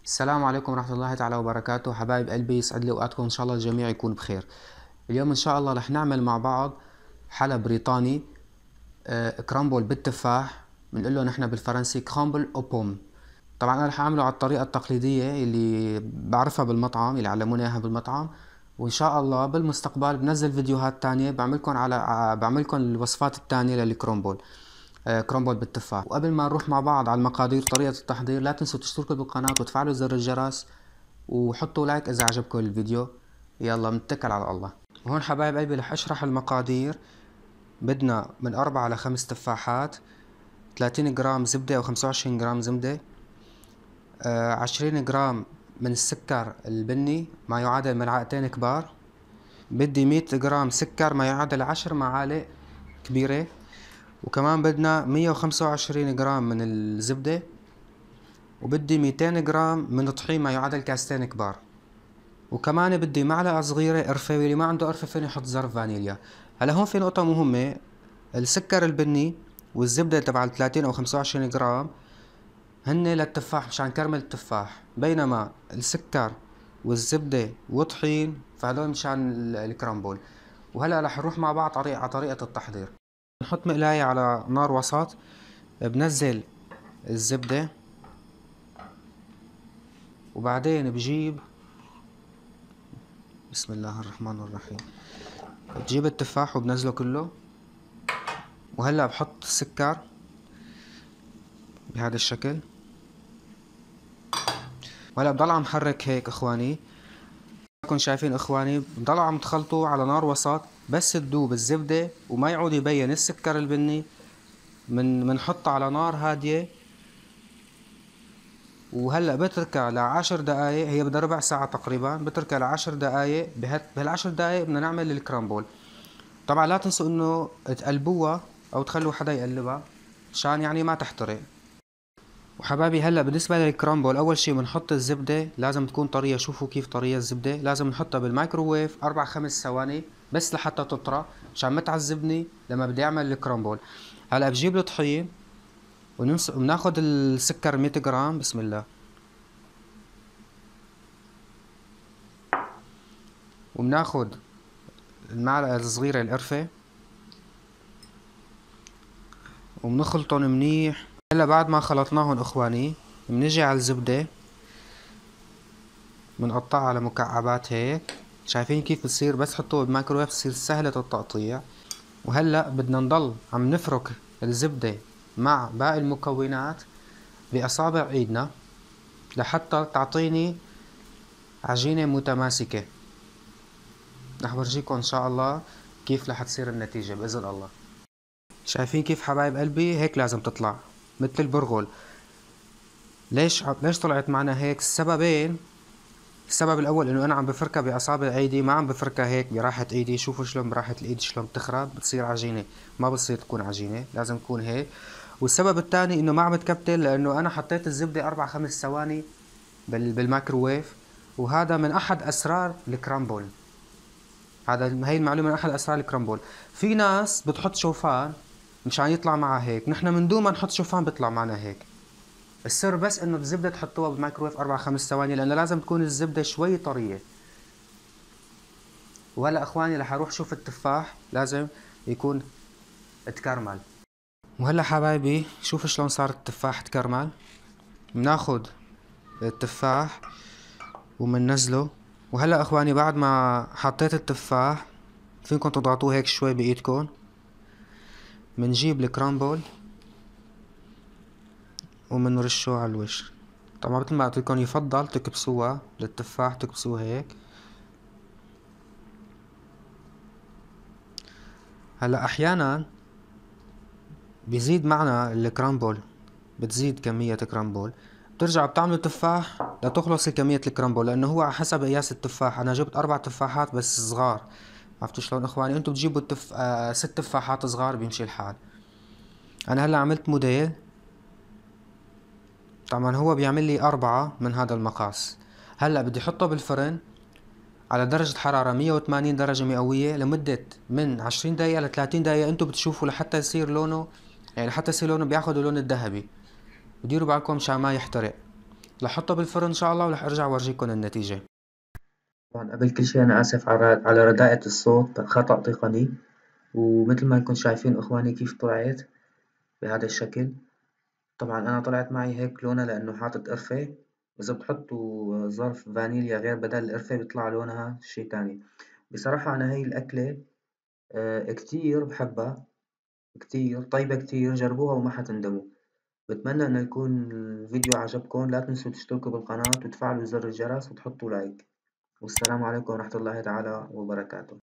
السلام عليكم ورحمة الله تعالى وبركاته. حبايب قلبي، يسعد لي اوقاتكم، ان شاء الله الجميع يكون بخير. اليوم ان شاء الله رح نعمل مع بعض حلا بريطاني، كرامبل بالتفاح. بنقول له نحن بالفرنسي كرامبل او بوم. طبعا انا رح اعمله على الطريقة التقليدية اللي بعرفها بالمطعم، اللي علموني اياها بالمطعم. وان شاء الله بالمستقبل بنزل فيديوهات تانية بعملكم الوصفات التانية للكرومبل، كرومبل بالتفاح. وقبل ما نروح مع بعض على المقادير طريقة التحضير، لا تنسوا تشتركوا بالقناة وتفعلوا زر الجرس وحطوا لايك اذا عجبكم الفيديو. يلا نتكل على الله. وهون حبايب قلبي رح اشرح المقادير. بدنا من 4 ل5 تفاحات، 30 جرام زبدة او 25 جرام زبدة، 20 جرام من السكر البني ما يعادل ملعقتين كبار. بدي 100 جرام سكر ما يعادل 10 معالق كبيرة. وكمان بدنا 125 جرام من الزبدة. وبدي 200 جرام من الطحين ما يعادل كاستين كبار. وكمان بدي معلقة صغيرة قرفة، واللي ما عنده قرفة فيني يحط ظرف فانيليا. هلا هون في نقطة مهمة، السكر البني والزبدة تبع 30 أو 25 جرام هن للتفاح مشان كرمل التفاح، بينما السكر والزبدة والطحين فهدول مشان الكرامبول. وهلا رح نروح مع بعض على طريقة التحضير. نحط مقلاية على نار وسط، بنزل الزبدة، وبعدين بجيب، بسم الله الرحمن الرحيم، بجيب التفاح وبنزله كله. وهلا بحط السكر بهذا الشكل. وهلا بضل عم حرك هيك اخواني، كنتم شايفين اخواني، بضل عم تخلطوا على نار وسط بس تذوب الزبدة وما يعود يبين السكر البني. منحطها على نار هادية. وهلا بتركها ل10 دقايق، هي بدها ربع ساعة تقريبا، بتركها ل10 دقايق. بهال10 دقايق بدنا نعمل الكرامبول. طبعا لا تنسوا انه تقلبوها او تخلوا حدا يقلبها مشان يعني ما تحترق. وحبايبي هلا بالنسبة للكرامبل، أول شي بنحط الزبدة، لازم تكون طرية. شوفوا كيف طرية الزبدة، لازم نحطها بالمايكروويف 4 5 ثواني بس لحتى تطرى مشان ما تعذبني لما بدي أعمل الكرامبل. هلا بجيب الطحين وبناخد السكر 100 جرام، بسم الله. وبناخد المعلقة الصغيرة القرفة وبنخلطهم منيح. هلا بعد ما خلطناهم اخواني، بنجي على الزبدة بنقطعها على مكعبات هيك. شايفين كيف بتصير؟ بس حطوها بالميكروويف تصير سهلة التقطيع. وهلأ بدنا نضل عم نفرك الزبدة مع باقي المكونات بأصابع ايدنا لحتى تعطيني عجينة متماسكة. رح برجيكم ان شاء الله كيف رح تصير النتيجة بإذن الله. شايفين كيف حبايب قلبي؟ هيك لازم تطلع مثل البرغل. ليش طلعت معنا هيك؟ السببين. السبب الاول انه انا عم بفركها باصابع ايدي، ما عم بفركها هيك براحة ايدي. شوفوا شلون براحة الايد شلون بتخرب، بتصير عجينة، ما بتصير تكون عجينة، لازم تكون هيك. والسبب الثاني انه ما عم تكبتل، لانه انا حطيت الزبدة 4 5 ثواني بالميكروويف. وهذا من احد اسرار الكرامبل. هي المعلومة من احد اسرار الكرامبل. في ناس بتحط شوفان مشان يطلع معها هيك، نحن من دون ما نحط شوفان بيطلع معنا هيك. السر بس انه الزبدة تحطوها بالميكروويف 4 5 ثواني، لانه لازم تكون الزبدة شوي طرية. وهلا اخواني رح اروح شوف التفاح، لازم يكون تكرمل. وهلا حبايبي شوفوا شلون صار التفاح تكرمل. بناخد التفاح ومننزله. وهلا اخواني بعد ما حطيت التفاح، فيكم تضغطوه هيك شوي بايدكم. منجيب الكرامبل ومنرشه على الوش. طبعا مثل ما قلت لكم يفضل تكبسوها للتفاح، تكبسوه هيك. هلا احيانا بيزيد معنا الكرامبل، بتزيد كمية كرامبل، بترجعوا بتعملوا تفاح لتخلص كمية الكرامبل، لأنه هو على حسب قياس التفاح. أنا جبت 4 تفاحات بس صغار. عرفتوا شلون إخواني؟ أنتوا بتجيبوا 6 تفاحات صغار بيمشي الحال. أنا هلا عملت موديل، طبعا هو بيعمل لي 4 من هذا المقاس. هلا بدي أحطه بالفرن على درجة حرارة 180 درجة مئوية لمدة من 20 دقيقة ل 30 دقيقة. انتوا بتشوفوا لحتى يصير لونه، يعني حتى يصير لونه بياخد اللون الذهبي. وديروا بالكم مشان ما يحترق. رح احطه بالفرن ان شاء الله ورح ارجع اورجيكم النتيجة. طبعا قبل كل شي أنا آسف على رداءة الصوت، خطأ تقني. ومثل ما انكم شايفين إخواني كيف طلعت بهذا الشكل. طبعا أنا طلعت معي هيك لونها لأنه حاطط قرفة. إذا بتحطوا ظرف فانيليا غير بدل القرفة بيطلع لونها شي تاني. بصراحة أنا هاي الأكلة كتير بحبها، كتير طيبة، كتير جربوها وما حتندموا. بتمنى إنه يكون الفيديو عجبكم. لا تنسوا تشتركوا بالقناة وتفعلوا زر الجرس وتحطوا لايك. والسلام عليكم ورحمة الله تعالى وبركاته.